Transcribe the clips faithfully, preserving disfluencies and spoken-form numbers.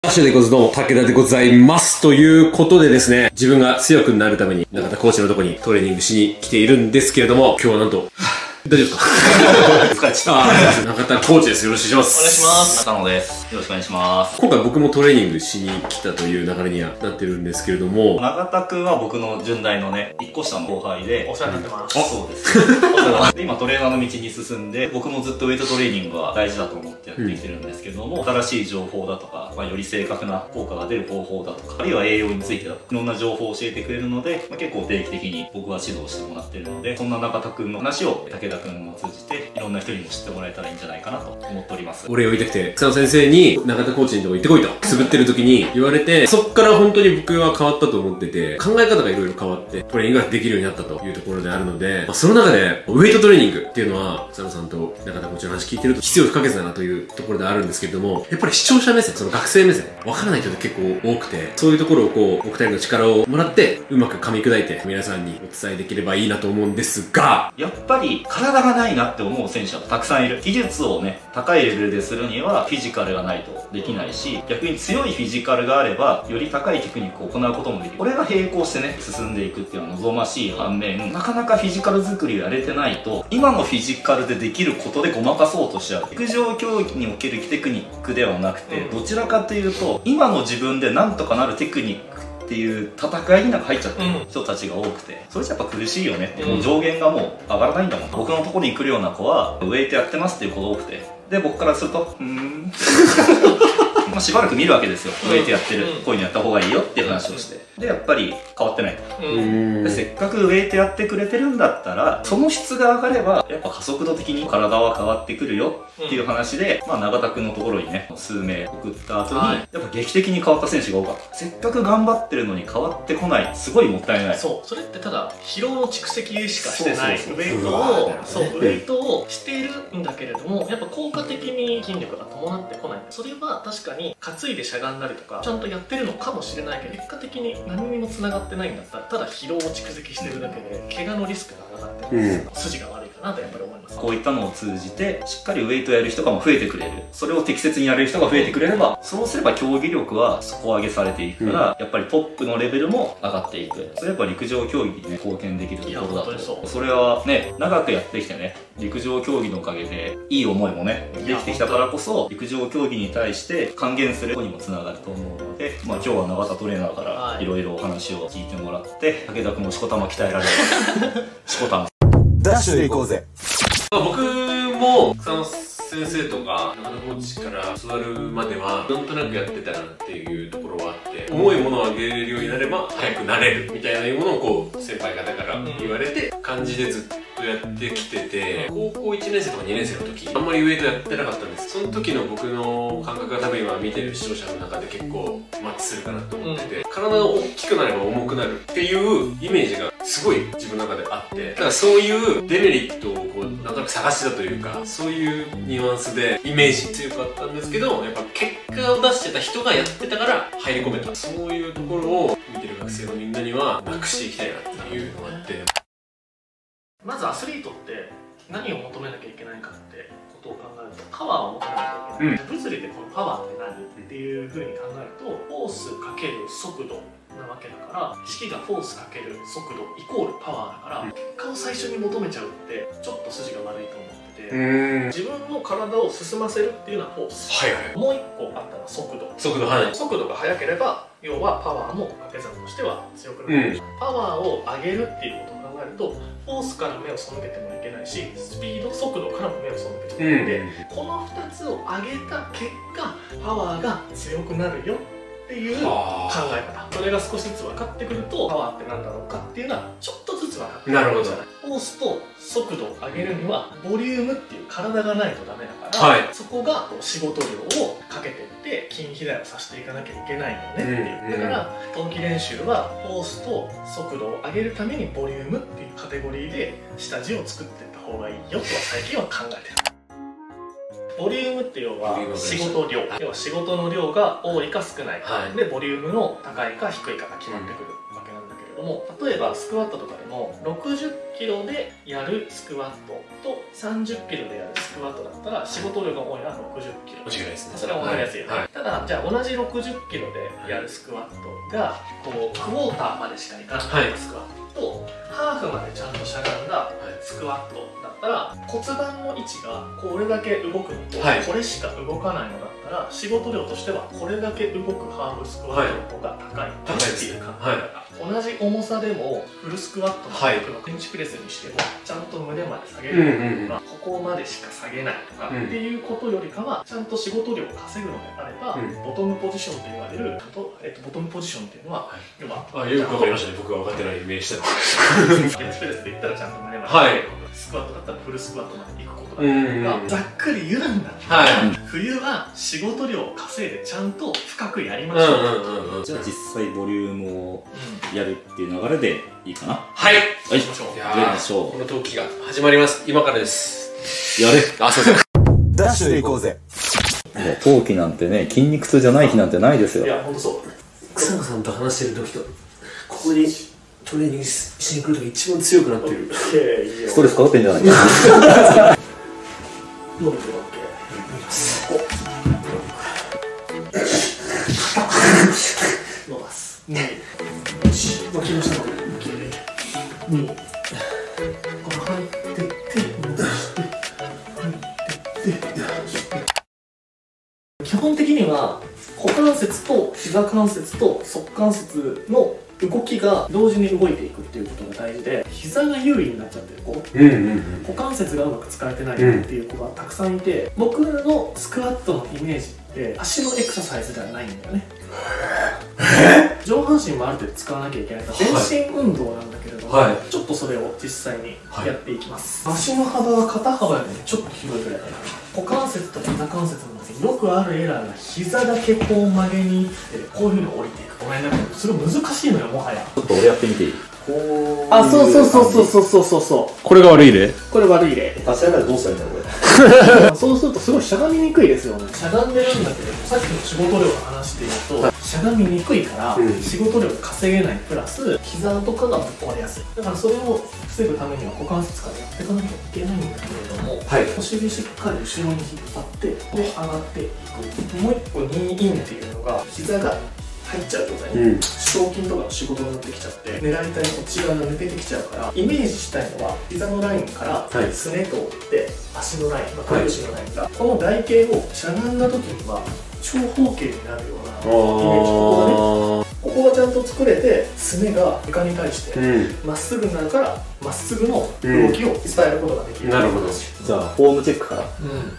ダッシュでござどうも、武田でございます。ということでですね、自分が強くなるために、中田コーチのとこにトレーニングしに来ているんですけれども、今日はなんと、大丈夫ですか？ 疲れちゃった。 中田コーチです。よろしくお願いします。 お願いします。中野です。よろしくお願いします。 今回僕もトレーニングしに来たという流れにはなってるんですけれども、 中田くんは僕の順大のね、一個下の後輩で、 お世話になってます。 あ、そうです。で今トレーナーの道に進んで、僕もずっとウェイトトレーニングは大事だと思ってやってきてるんですけども、うん、新しい情報だとか、まあ、より正確な効果が出る方法だとか、あるいは栄養についてだとか、いろんな情報を教えてくれるので、まあ、結構定期的に僕は指導してもらってるので、そんな中田くんの話を武田くんを通じて、いろんな人にも知ってもらえたらいいんじゃないかなと思っております。 お礼を言いたくて、草野先生に中田コーチのとこ行ってこいと、くすぶってる時に言われて、そっから本当に僕は変わったと思ってて、考え方がいろいろ変わって、トレーニングができるようになったというところであるので、まあ、その中で、ウェイトトレーニングっていうのは、草野さんと中田コーチの話聞いてると必要不可欠だなというところであるんですけれども、やっぱり視聴者目線、その学生目線、わからない人って結構多くて、そういうところをこう、お二人の力をもらって、うまく噛み砕いて、皆さんにお伝えできればいいなと思うんですが、 やっぱり体がないなって思う選手はたくさんいる。技術をね、高いレベルでするにはフィジカルがないとできないし、逆に強いフィジカルがあればより高いテクニックを行うこともできる。これが並行してね進んでいくっていうのは望ましい反面、なかなかフィジカル作りをやれてないと今のフィジカルでできることでごまかそうとしちゃう。陸上競技におけるテクニックではなくて、どちらかというと今の自分でなんとかなるテクニックっていう戦いになんか入っちゃってる人たちが多くて、それじゃやっぱ苦しいよねって、もう上限がもう上がらないんだもん。僕のところに来るような子はウェイトやってますっていう子が多くて、で僕からするとうーんまあしばらく見るわけですよ。ウェイトやってる、こういうのやった方がいいよっていう話をして、でやっぱり変わってないと。でせっかくウェイトやってくれてるんだったら、その質が上がればやっぱ加速度的に体は変わってくるよっていう話で、まあ永田君のところにね数名送った後に、はい、やっぱ劇的に変わった選手が多かった。せっかく頑張ってるのに変わってこない、すごいもったいない。 そう、それってただ疲労の蓄積しかしてない。ウェイトをそうウェイトをしているんだけれども、やっぱ効果的に筋力が伴ってこない。それは確かに担いでしゃがんだりとかちゃんとやってるのかもしれないけど、結果的に何にも繋がってないんだったら、ただ疲労を蓄積してるだけで怪我のリスクが上がってる、うん、筋が悪いかなとやっぱり思います。 こういったのを通じてしっかりウェイトやる人が増えてくれる、それを適切にやれる人が増えてくれれば、そうすれば競技力は底上げされていくから、うん、やっぱりトップのレベルも上がっていく。それやっぱ陸上競技にね貢献できるところだと。そ, それはね長くやってきてね、陸上競技のおかげでいい思いもねできてきたからこそ、陸上競技に対して還元することにもつながると思うので、まあ今日は永田トレーナーからいろいろお話を聞いてもらって、武田君もしこたま鍛えられるしこたまダッシュで行こうぜ。 僕も草野先生とか中田コーチから教わるまではなんとなくやってたなっていうところはあって、重いものを上げれるようになれば速くなれるみたいなものをこう先輩方から言われて感じでずっとやってきてて、高校いちねん生とかにねん生の時あんまりウェイトやってなかったんです。その時の僕の感覚が多分今見てる視聴者の中で結構マッチするかなと思ってて、体が大きくなれば重くなるっていうイメージがすごい自分の中であって、だからそういうデメリットをこうなんとなく探してたというか、そういうニュアンスでイメージ強かったんですけど、やっぱ結果を出してた人がやってたから入り込めた、そういうところを見てる学生のみんなにはなくしていきたいなっていうのがあって、 まずアスリートって何を求めなきゃいけないかってことを考えると、パワーを求めなきゃいけない、うん、物理でこのパワーって何っていうふうに考えると、フォースかける速度なわけだから、式がフォースかける速度イコールパワーだから、結果を最初に求めちゃうってちょっと筋が悪いと思ってて、自分の体を進ませるっていうのはフォース、はいはい、もう一個あったら速度。 速度、はい、 速度が速ければ要はパワーも掛け算としては強くなる、うん、パワーを上げるっていうことを考えると、フォースから目を背けてもいけないし、スピード速度からも目を背けてもいけないので、うん、このふたつを上げた結果パワーが強くなるよっていう考え方、それが少しずつ分かってくると、パワーって何だろうかっていうのはちょっとずつ分かってくるんじゃない。フォースと速度を上げるにはボリュームっていう体がないとダメだから、はい、そこが仕事量をかけてって筋肥大をさせていかなきゃいけないよねっていう、だから冬季練習はフォースと速度を上げるためにボリュームっていうカテゴリーで下地を作っていった方がいいよとは最近は考えてる。ボリュームって要は仕事量、要は仕事の量が多いか少ないか、はい、でボリュームの高いか低いかが決まってくるわけなんだけれども、例えばスクワットとかでもろくじゅっキロでやるスクワットとさんじゅっキロでやるスクワットだったら仕事量が多いのはろくじゅっキロ。 間違いないですね。 それは分かりやすいよね、 はい、 ただじゃあ同じろくじゅっキロでやるスクワットがこうクォーターまでしかいかないスクワットと、ハーフまでちゃんとしゃがんだスクワットだったら骨盤の位置がこれだけ動くのと、はい、これしか動かないのだったら仕事量としてはこれだけ動くハーフスクワットの方が高いっていう考え方。同じ重さでもフルスクワットの僕のベンチプレスにしてもちゃんと胸まで下げるとか、ここまでしか下げないとかっていうことよりかは、ちゃんと仕事量を稼ぐのであれば、うん、ボトムポジションと言われると、えっと、ボトムポジションっていうのは、要はあ、よくわかりましたね。僕が分かってないイメージしたベンチプレスで言ったらちゃんと胸まで下げる、スクワットだったらフルスクワットまで行くことがざっくり言うんだったら、冬は仕事量を稼いでちゃんと深くやりましょう。 じゃあ実際ボリュームをやるっていう流れでいいかな。 はい、 はい、 しましょう。 やりましょう。 この陶器が始まります。今からです。 やれ。 あ、すいません。 ダッシュで行こうぜ。 陶器なんてね、筋肉痛じゃない日なんてないですよ。 いや、ほんとそう。 草野さんと話してる時とここにトレーニングしに来る時一番強くなってる。 ストレスかかってんじゃないか。 伸びてるわけ。伸ばす。に。よし。脇の下まで。に。これ入ってって、戻して入ってって基本的には股関節と膝関節と側関節の動きが同時に動いていくっていうことが大事で、膝が優位になっちゃってる子、うんうんうん、股関節がうまく使えてないっていう子がたくさんいて、僕のスクワットのイメージって足のエクササイズではないんだよね。上半身もある程度使わなきゃいけないから全身運動なんだけれども、はい、ちょっとそれを実際にやっていきます、はい、足の幅は肩幅よりちょっと広いぐらいかな。股関節と膝関節の中によくあるエラーが膝だけこう曲げにいってこういうふうに降りていく。ごめんなさい、それ難しいのよもはや。 ちょっと俺やってみていい？ あ、そうそうそうそうそうそうそうそう。 これが悪い例？ これ悪い例。 立ち上がりどうしたらいいんだこれ。 そうするとすごいしゃがみにくいですよね。しゃがんでるんだけど、さっきの仕事量の話で言うと、しゃがみにくいから、うん、仕事量稼げないプラス膝とかがぶっ壊れやすい。だからそれを防ぐためには股関節からやっていかなきゃいけないんだけれども、はい、お尻しっかり後ろに引っ張ってで上がっていく。もう一個ニーインっていうのが膝が入っちゃう状態に、うん、賞金とかの仕事になってきちゃって狙いたいこっち側が抜けてきちゃうから、イメージしたいのは膝のラインからすね通って足のライン、まあ、くるぶしのラインが、はい、この台形をしゃがんだ時には長方形になるようなイメージ。ここがね、ここがちゃんと作れてすねが床に対してまっすぐになるから、まっすぐの動きを伝えることができる、うん、なるほど。 じゃあフォームチェックから、うん、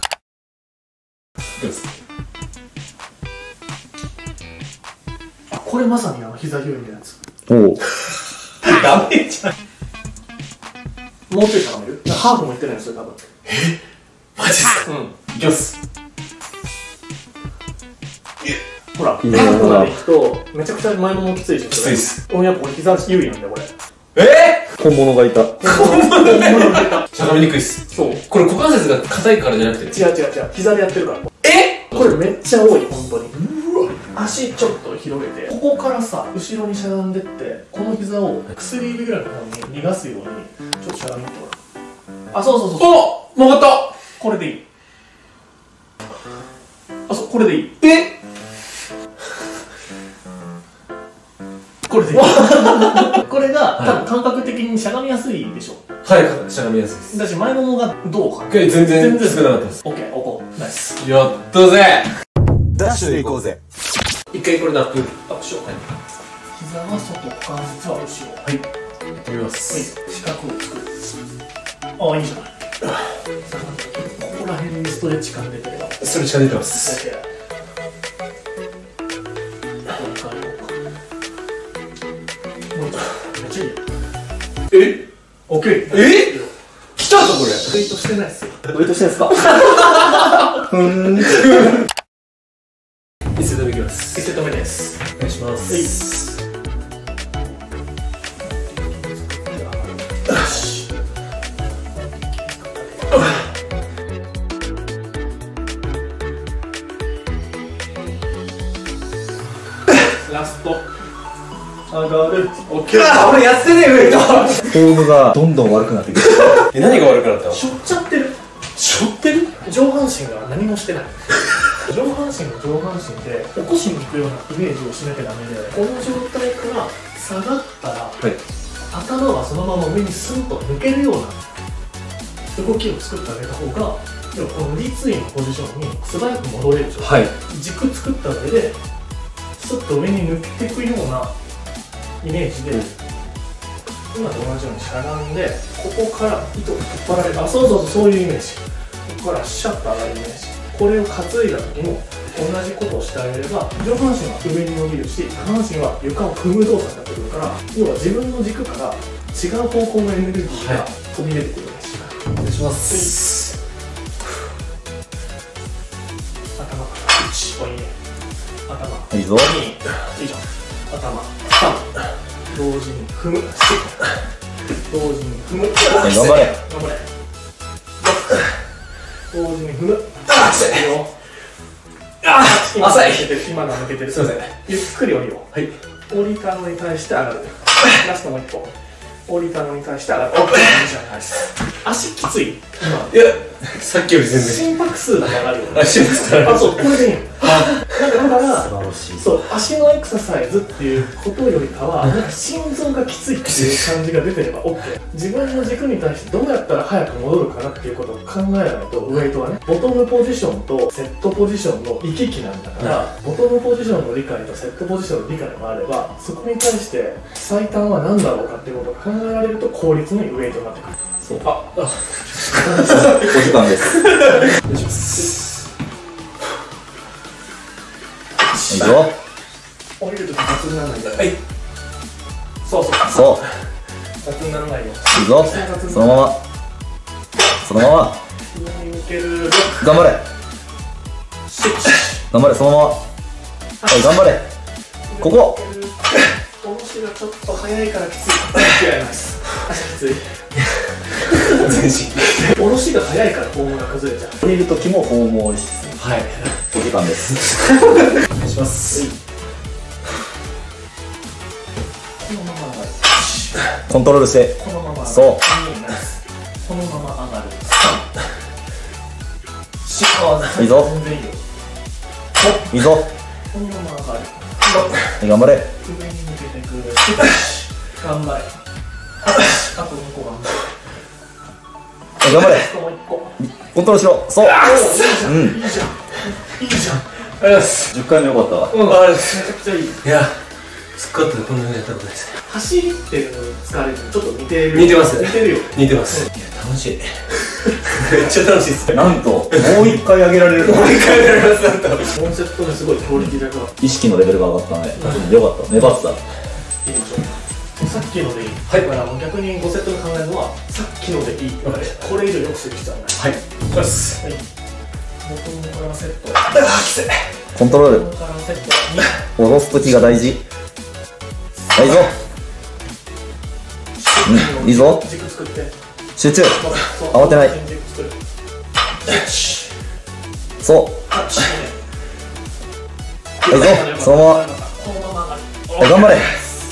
これまさにあの膝優位のやつ。 おお。 ダメじゃん。もうちょい高める？ハーフもいってないんですよ多分。 え？マジっすか？うん。いきます。 ほら、ハーフまでいくとめちゃくちゃ前ももきついでしょ。 きついっす。 俺やっぱこれ膝優位なんだよこれ。 えー？本物がいた。 本物がいた。 しゃがみにくいっす。そう。これ股関節が硬いからじゃなくて。 違う違う違う。膝でやってるから。 え？ これめっちゃ多い本当に。足ちょっと広げて、ここからさ後ろにしゃがんでって、この膝を薬指ぐらいの方に逃がすようにちょっとしゃがみってもらう。あ、そうそうそうそう。 おっ、曲がった。 これでいい。あ、そう、これでいい。 えこれでいい。これが多分感覚的にしゃがみやすいでしょ。 はい、しゃがみやすいです。 だし前ももがどうか全然全然少なかったです。 オッケー、おこう、ナイス。 やったぜ。 ダッシュで行こうぜ。 一回これでアップアップしよう。はい、膝は外、股関節は後ろ。はい、 やってみます。 はい、四角を作る。ああ、いいじゃない。ここら辺にストレッチ感出てるよ。 ストレッチ感出てます。え？オッケー。え？来たぞこれ。ウェイトしてないっすよ。 ウェイトしてないっすか？ふーん。 一セット目いきます。 一セット目です。 お願いします。 ラスト。 上がる。オッケー。 あ、俺やってねえ、ウェイト。 フォームがどんどん悪くなってくる。 え、何が悪くなったの？ しょっちゃってる。 しょってる？ 上半身が何もしてない。上半身の上半身で起こしに行くようなイメージをしなきゃダメで、この状態から下がったら、 はい、 頭がそのまま上にスンと抜けるような動きを作ってあげた方が、要はこの立位のポジションに素早く戻れる状態、はい、軸作った上でスッと上に抜けていくようなイメージで、うん、今と同じようにしゃがんで、ここから糸を引っ張られる、あ、そうそうそう、そういうイメージ、ここからシャッと上がるイメージ、これを担いだ時も同じことをしてあげれば、上半身は上に伸びるし、下半身は床を踏む動作になってくるから、要は自分の軸から違う方向のエネルギーが飛び出てくるんです。 お願いします。 頭からいち、おいいね。頭いいぞ。 に、いいじゃん。頭さん、同時に踏む、よん、同時に踏む、 頑張れ頑張れ、同時に踏む、あっ、いいよ。あー、浅い。今のは抜けてる。すいません。ゆっくり降りよう。はい。降りたのに対して上がる。ラストもう一歩。降りたのに対して上がる。オッケー。足きつい。 今。いや、さっきより全然。 心拍数が上がるよ。 あ、心拍数上がる。 あ、そう、これでいいの。だから素晴らしい。 そう、足のエクササイズっていうことよりかは、なんか心臓がきついっていう感じが出てれば オーケー。自分の軸に対してどうやったら早く戻るかなっていうことを考えないと、ウェイトはね、ボトムポジションとセットポジションの行き来なんだから、ボトムポジションの理解とセットポジションの理解があれば、そこに対して最短は何だろうかっていうことを考えられると効率のいいウェイトになってくる。そう。あ、あ、 お時間です。 お願いします。 いいぞ。 降りるとき雑にならないから。はい。そうそう。 そう。 雑にならないよ。 いいぞ。そのまま。そのまま。 上に抜ける。 頑張れ。頑張れ、そのまま。はい、頑張れ。ここ。 おろしがちょっと早いからきつい。違います。足きつい。全身。おろしが早いからフォームが崩れちゃう。 降りるときもフォームを意識する。 はい。 お時間です。 お願いします。 このまま上がる。 コントロールして。 このまま上がる。 そう。 このまま上がる。 いいぞ。 全然いいよ。 いいぞ。 このまま上がる。 頑張れ。 上に抜けてくる。頑張れ。あとにこ頑張れ。 頑張れ。 もういっこ。 コントロールしろ。そう。うん。 いいじゃん。いいじゃん。 ありがとうございます。 じゅっかいめよかったわ。 うん、あれめちゃくちゃいい。 いや、スクワットでこんなにやったことないですね。 走ってるのに疲れるのちょっと似てる。 似てます似てるよ。 似てます。いや、楽しい。めっちゃ楽しいです。 なんと、もう一回上げられる。 もう一回やります、なんと。 コンセプトですごいクオリティ高い。 意識のレベルが上がったね。よかった。粘ってた。 いきましょう。さっきのでいい。はい。だから逆にごセットで考えるのは、さっきのでいい。これ以上よくする必要はない。 はい。いきます。はい。 ボトムからセット。 ああ、きつい。 コントロール。 ボトムからセット。 下ろすときが大事。大事ぞ。うん、いいぞ。 軸作って。 集中。慌てない。そう。いいぞ。そのまま。はい、頑張れ。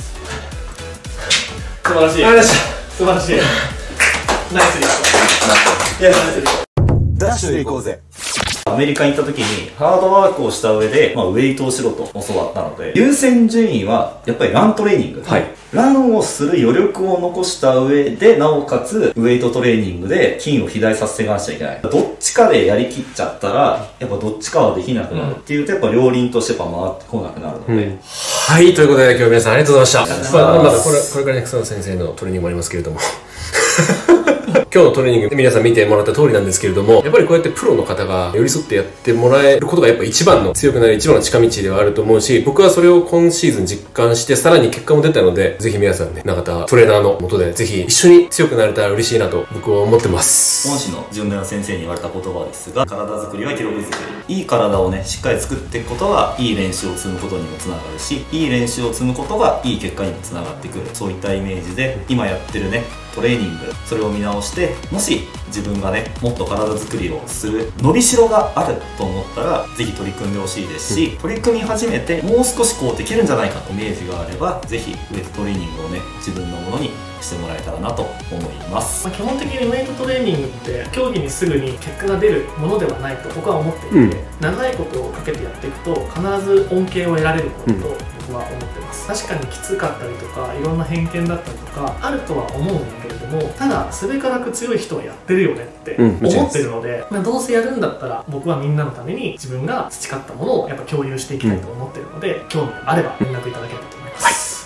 素晴らしい。 ありがとうございました。 素晴らしい。ナイスリスト。いや、ナイスリスト。 ダッシュで行こうぜ。 アメリカに行った時にハードワークをした上で、まあ、ウェイトをしろと教わったので、優先順位はやっぱりラントレーニング、はい、ランをする余力を残した上で、なおかつウェイトトレーニングで筋を肥大させていかなきゃいけない。どっちかでやりきっちゃったらやっぱどっちかはできなくなるっていうと、やっぱ両輪としてやっぱ回ってこなくなるので、うん、はい、ということで今日皆さんありがとうございました。まあ、まだこれこれからね草野先生のトレーニングもありますけれども今日のトレーニング皆さん見てもらった通りなんですけれども、やっぱりこうやってプロの方が寄り添ってやってもらえることがやっぱ一番の強くなる一番の近道ではあると思うし、僕はそれを今シーズン実感してさらに結果も出たので、ぜひ皆さんね、永田トレーナーの下でぜひ一緒に強くなれたら嬉しいなと僕は思ってます。恩師の純田先生に言われた言葉ですが、体作りは記録作り。いい体をねしっかり作っていくことがいい練習を積むことにもつながるし、いい練習を積むことがいい結果にもつながってくる、そういったイメージで今やってるねトレーニング、それを見直して、もし自分がねもっと体作りをする伸びしろがあると思ったらぜひ取り組んでほしいですし、取り組み始めてもう少しこうできるんじゃないかとイメージがあれば、ぜひウエイトトレーニングをね自分のものにしてもらえたらなと思います。 まあ、基本的にウェイトトレーニングって競技にすぐに結果が出るものではないと僕は思っていて、うん、長いことをかけてやっていくと必ず恩恵を得られるものと僕は思ってます。確かにきつかったりとかいろんな偏見だったりとかあるとは思うんだけれども、ただすべからく強い人はやってるよねって思ってるので、うん、まあ、どうせやるんだったら僕はみんなのために自分が培ったものをやっぱ共有していきたいと思ってるので、うん、興味があれば連絡いただければと思います。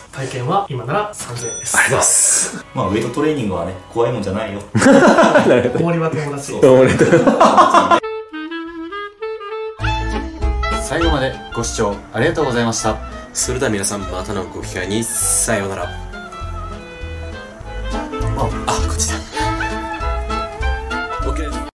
はい、体験は今ならさんぜんえんです。 ありがとうございます。 まあウェイトトレーニングはね怖いもんじゃないよ。 氷は友達。 最後までご視聴ありがとうございました。 それでは皆さんまたのご機会にさようなら。あ、あこっちだ。